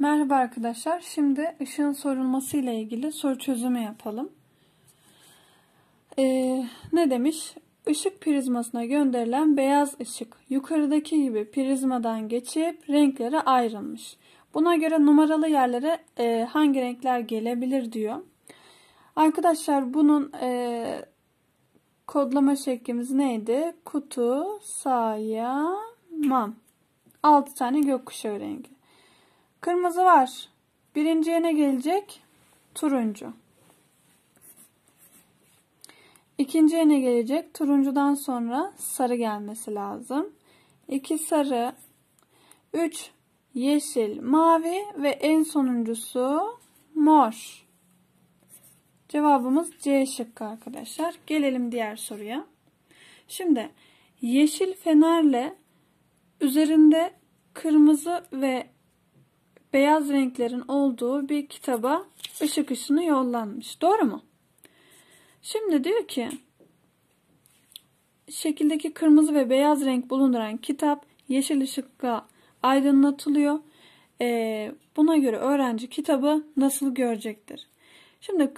Merhaba arkadaşlar. Şimdi ışığın sorulması ile ilgili soru çözümü yapalım. Ne demiş? Işık prizmasına gönderilen beyaz ışık yukarıdaki gibi prizmadan geçip renklere ayrılmış. Buna göre numaralı yerlere hangi renkler gelebilir diyor. Arkadaşlar bunun kodlama şeklimiz neydi? Kutu sayamam. 6 tane gökkuşağı rengi. Kırmızı var. Birinciye ne gelecek? Turuncu. İkinciye ne gelecek? Turuncudan sonra sarı gelmesi lazım. 2 sarı, 3 yeşil, mavi ve en sonuncusu mor. Cevabımız C şıkkı arkadaşlar. Gelelim diğer soruya. Şimdi yeşil fenerle üzerinde kırmızı ve beyaz renklerin olduğu bir kitaba ışık ışını yollanmış. Doğru mu? Şimdi diyor ki şekildeki kırmızı ve beyaz renk bulunduran kitap yeşil ışıkla aydınlatılıyor. Buna göre öğrenci kitabı nasıl görecektir? Şimdi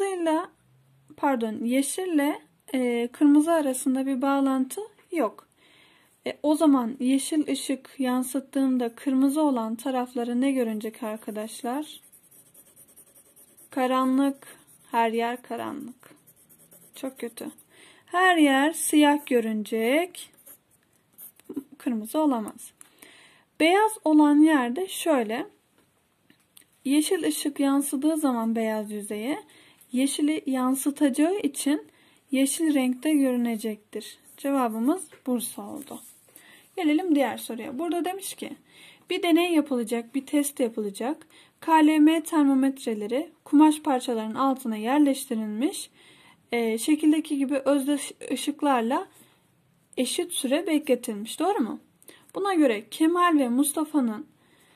yeşille kırmızı arasında bir bağlantı yok. O zaman yeşil ışık yansıttığında kırmızı olan tarafları ne görünecek arkadaşlar? Karanlık. Her yer karanlık. Çok kötü. Her yer siyah görünecek. Kırmızı olamaz. Beyaz olan yerde şöyle. Yeşil ışık yansıdığı zaman beyaz yüzeye yeşili yansıtacağı için yeşil renkte görünecektir. Cevabımız Bursa oldu. Gelelim diğer soruya. Burada demiş ki bir deney yapılacak, bir test yapılacak. KLM termometreleri kumaş parçalarının altına yerleştirilmiş. Şekildeki gibi özde ışıklarla eşit süre bekletilmiş. Doğru mu? Buna göre Kemal ve Mustafa'nın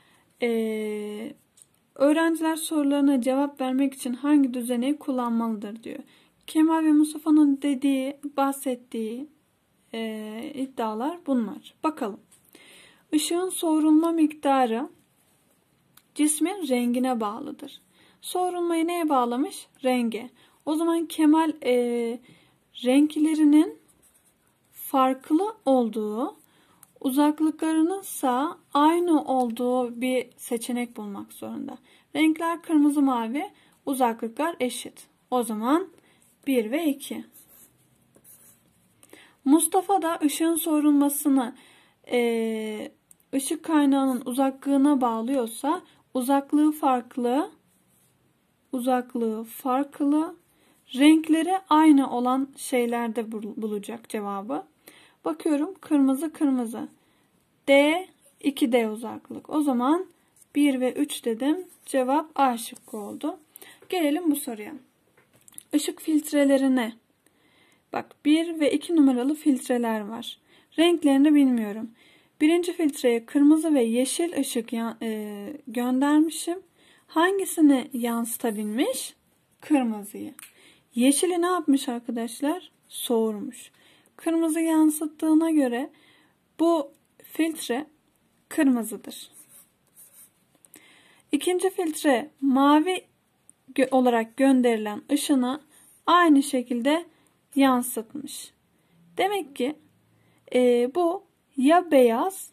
öğrenciler sorularına cevap vermek için hangi düzeneyi kullanmalıdır diyor. Kemal ve Mustafa'nın bahsettiği iddialar bunlar. Bakalım. Işığın soğurulma miktarı cismin rengine bağlıdır. Soğurulmayı neye bağlamış? Renge. O zaman Kemal renklerinin farklı olduğu, uzaklıklarının ise aynı olduğu bir seçenek bulmak zorunda. Renkler kırmızı mavi, uzaklıklar eşit. O zaman 1 ve 2. Mustafa da ışığın soğurulmasını ışık kaynağının uzaklığına bağlıyorsa uzaklığı farklı, renkleri aynı olan şeylerde bulacak cevabı. Bakıyorum kırmızı. D 2D uzaklık. O zaman 1 ve 3 dedim. Cevap A şıkkı oldu. Gelelim bu soruya. Işık filtrelerine. Bak 1 ve 2 numaralı filtreler var. Renklerini bilmiyorum. Birinci filtreye kırmızı ve yeşil ışık göndermişim. Hangisini yansıtabilmiş? Kırmızıyı. Yeşili ne yapmış arkadaşlar? Soğurmuş. Kırmızı yansıttığına göre bu filtre kırmızıdır. İkinci filtre mavi olarak gönderilen ışını aynı şekilde yansıtmış. Demek ki bu ya beyaz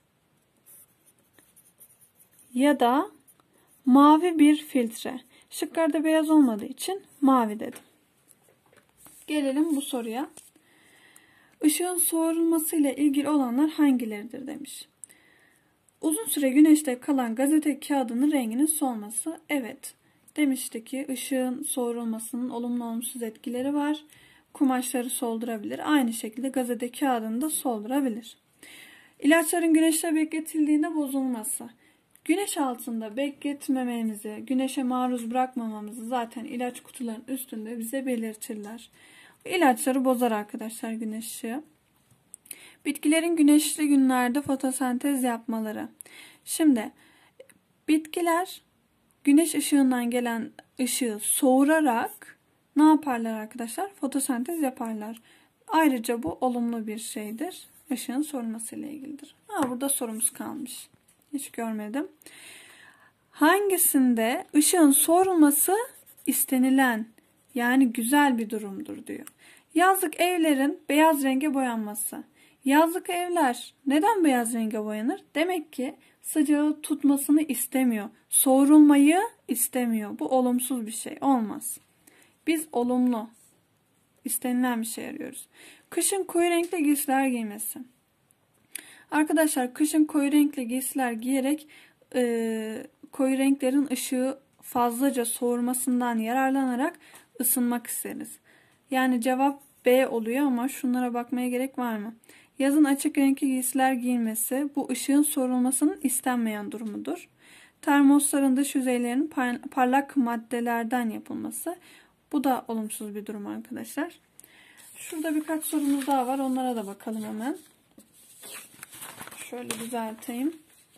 ya da mavi bir filtre. Şıklarda beyaz olmadığı için mavi dedim. Gelelim bu soruya. Işığın soğurulması ile ilgili olanlar hangileridir demiş. Uzun süre güneşte kalan gazete kağıdının renginin solması. Evet. Demişti ki ışığın soğurulmasının olumlu olumsuz etkileri var. Kumaşları soldurabilir. Aynı şekilde gazete kağıdını da soldurabilir. İlaçların güneşte bekletildiğinde bozulması. Güneş altında bekletmememizi, güneşe maruz bırakmamamızı zaten ilaç kutularının üstünde bize belirtirler. İlaçları bozar arkadaşlar güneş ışığı. Bitkilerin güneşli günlerde fotosentez yapmaları. Şimdi bitkiler güneş ışığından gelen ışığı soğurarak ne yaparlar arkadaşlar? Fotosentez yaparlar. Ayrıca bu olumlu bir şeydir. Işığın soğurması ile ilgilidir. Burada sorumuz kalmış. Hiç görmedim. Hangisinde ışığın soğurulması istenilen yani güzel bir durumdur diyor. Yazlık evlerin beyaz renge boyanması. Yazlık evler neden beyaz renge boyanır? Demek ki sıcağı tutmasını istemiyor. Soğurulmayı istemiyor. Bu olumsuz bir şey. Olmaz. Biz olumlu, istenilen bir şey arıyoruz. Kışın koyu renkli giysiler giymesi. Arkadaşlar kışın koyu renkli giysiler giyerek koyu renklerin ışığı fazlaca soğurmasından yararlanarak ısınmak isteriz. Yani cevap B oluyor ama şunlara bakmaya gerek var mı? Yazın açık renkli giysiler giyilmesi bu ışığın soğurulmasının istenmeyen durumudur. Termosların dış yüzeylerinin parlak maddelerden yapılması. Bu da olumsuz bir durum arkadaşlar. Şurada birkaç sorumuz daha var. Onlara da bakalım hemen. Şöyle düzelteyim.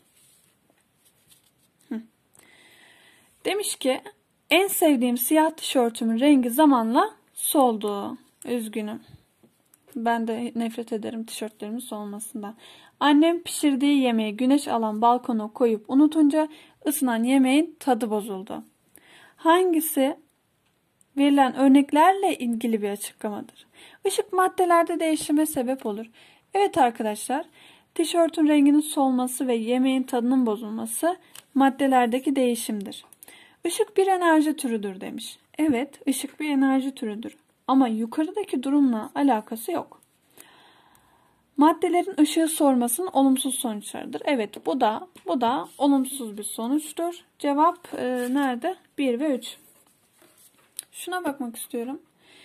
Demiş ki en sevdiğim siyah tişörtümün rengi zamanla soldu. Üzgünüm. Ben de nefret ederim tişörtlerimin solmasından. Annem pişirdiği yemeği güneş alan balkona koyup unutunca ısınan yemeğin tadı bozuldu. Hangisi verilen örneklerle ilgili bir açıklamadır? Işık maddelerde değişime sebep olur. Evet arkadaşlar, tişörtün renginin solması ve yemeğin tadının bozulması maddelerdeki değişimdir. Işık bir enerji türüdür demiş. Evet, ışık bir enerji türüdür. Ama yukarıdaki durumla alakası yok. Maddelerin ışığı soğurmasının olumsuz sonuçlarıdır. Evet, bu da olumsuz bir sonuçtur. Cevap nerede? 1 ve 3. Şuna bakmak istiyorum.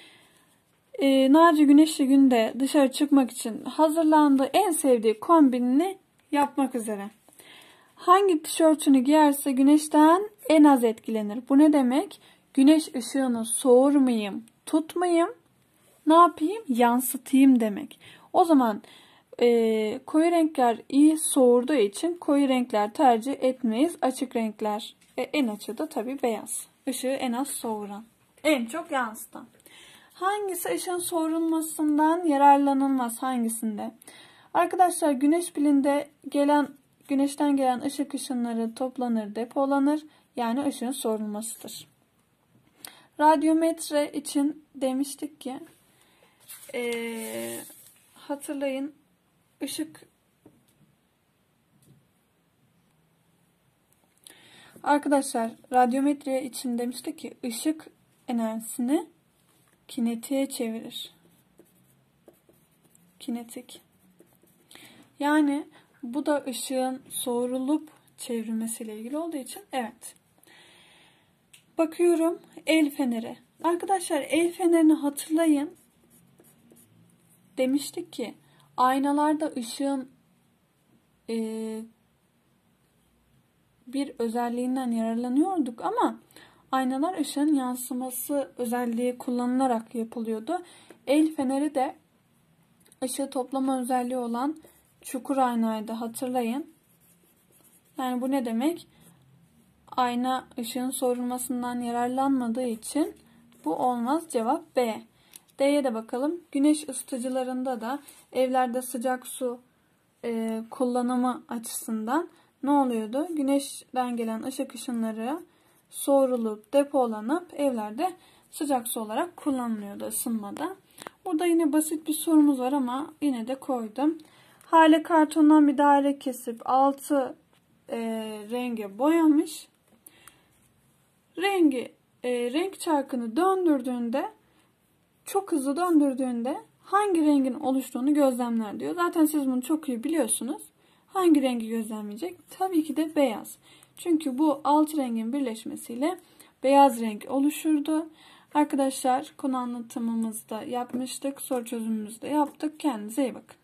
Naci güneşli günde dışarı çıkmak için hazırlandığı en sevdiği kombinini yapmak üzere. Hangi tişörtünü giyerse güneşten en az etkilenir. Bu ne demek? Güneş ışığını soğurmayayım, tutmayayım, ne yapayım? Yansıtayım demek. O zaman koyu renkler iyi soğurduğu için koyu renkler tercih etmeyiz. Açık renkler en açığı da tabii beyaz. Işığı en az soğuran, en çok yansıtan. Hangisi ışığın soğurulmasından yararlanılmaz? Hangisinde? Arkadaşlar güneş pilinde güneşten gelen ışık ışınları toplanır, depolanır. Yani ışığın soğurulmasıdır. Radyometre için demiştik ki hatırlayın arkadaşlar radyometre için demiştik ki ışık enerjisini kinetiğe çevirir. Kinetik. Yani bu da ışığın soğurulup çevrilmesiyle ilgili olduğu için evet. Bakıyorum el feneri. Arkadaşlar el fenerini hatırlayın. Demiştik ki aynalarda ışığın bir özelliğinden yararlanıyorduk ama aynalar ışığın yansıması özelliği kullanılarak yapılıyordu. El feneri de ışığı toplama özelliği olan çukur aynaydı, hatırlayın. Yani bu ne demek? Ayna ışığın soğurulmasından yararlanmadığı için bu olmaz. Cevap B. D'ye de bakalım. Güneş ısıtıcılarında da evlerde sıcak su kullanımı açısından ne oluyordu? Güneşten gelen ışık ışınları soğurulup depolanıp evlerde sıcak su olarak kullanılıyordu ısınmada. Burada yine basit bir sorumuz var ama yine de koydum. Hale kartondan bir daire kesip 6 renge boyamış. Renk çarkını döndürdüğünde, çok hızlı döndürdüğünde hangi rengin oluştuğunu gözlemler diyor. Zaten siz bunu çok iyi biliyorsunuz. Hangi rengi gözlemleyecek? Tabii ki de beyaz. Çünkü bu 6 rengin birleşmesiyle beyaz renk oluşurdu. Arkadaşlar konu anlatımımızda yapmıştık. Soru çözümümüzde yaptık. Kendinize iyi bakın.